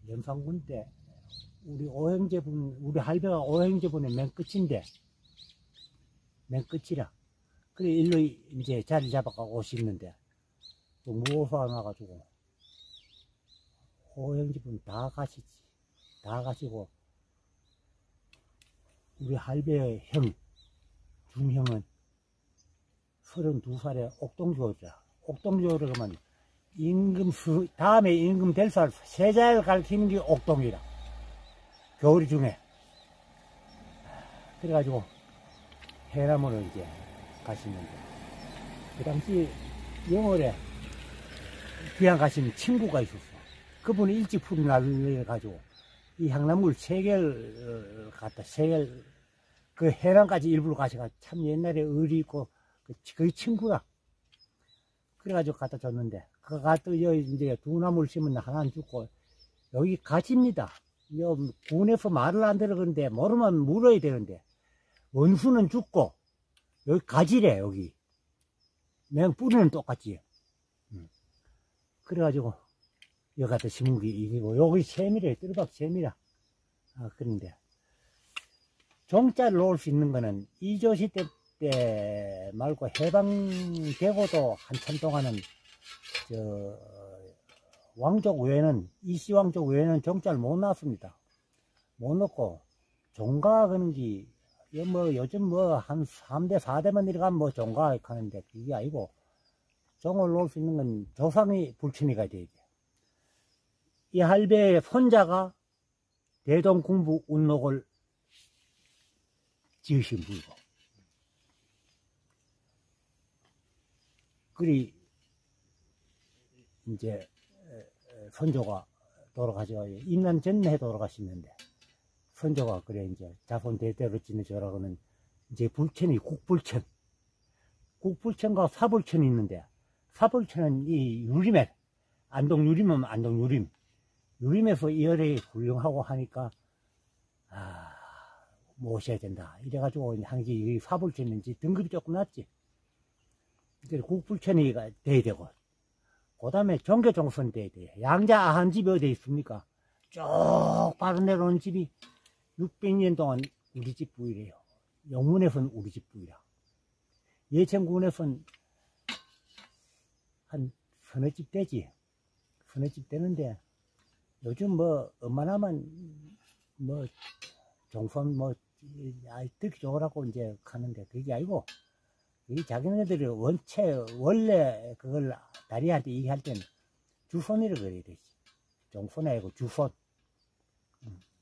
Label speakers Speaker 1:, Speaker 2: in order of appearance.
Speaker 1: 연산군 때 우리 할배가 오행제분의 맨 끝인데, 맨 끝이라. 그래, 일로 이제 자리 잡아가고 오시는데, 또 무호사가 나가지고, 오행제분 다 가시지. 다 가시고, 우리 할배의 형, 중형은 32살에 옥동조리라. 옥동조리라 그러면 다음에 임금 될 살, 세자를 가르치는 게 옥동이라. 겨울 중에. 그래가지고, 해남으로 이제 가시는데, 그 당시 영월에 귀양 가신 친구가 있었어. 그분이 일찍 풀이 날려가지고, 이 향나물 3개를 갖다, 3개를, 그 해남까지 일부러 가셔가 참 옛날에 의리 있고, 거의 친구야. 그래가지고 갖다 줬는데, 그거 갖다 이제 두 나무를 심으면 하나는 죽고, 여기 가지입니다. 군에서 말을 안 들어가는데, 모르면 물어야 되는데, 원수는 죽고, 여기 가지래, 여기. 그냥 뿌리는 똑같지. 그래가지고, 여기 갖다 심은 게 이기고, 여기 샘이래, 뜰박 샘이라. 그런데, 종자를 놓을 수 있는 거는, 이조시 때 말고 해방되고도 한참 동안은, 왕족 외에는, 이씨 왕족 외에는 종자를 못 놨습니다. 못 넣고, 종가 그런 게, 요즘 한 3대, 4대만 내려가면 종가 하는데, 그게 아니고, 종을 놓을 수 있는 건 조상이 불친이가 돼야 돼. 이 할배의 손자가 대동궁부 운록을 지으신 분이고, 그리, 이제, 선조가 돌아가셔. 임난 전에 돌아가시는데, 선조가 그래, 이제, 자손 대대로 지내줘라고는, 이제 불천이 국불천. 국불천과 사불천이 있는데, 사불천은 이 유림에, 안동유림은 안동유림. 유림에서 이열이 훌륭하고 하니까, 모셔야 된다. 이래가지고, 항상 이 사불천인지 등급이 조금 낮지. 그래서 국불천이 돼야 되고, 그 다음에 종교종선 돼야 돼. 양자 아한 집이 어디 있습니까? 쭉 바로 내려오는 집이 600년 동안 우리 집 부위래요. 영문에서는 우리 집 부위라. 예천군에서는 한 서너 집 되지. 서너 집 되는데, 요즘 웬만하면, 종선 듣기 좋으라고 이제 가는데, 그게 아니고, 이 자기네들이 원래 그걸 다리한테 얘기할 때는 주손이라고 그래야 되지. 종손이 아니고 주손.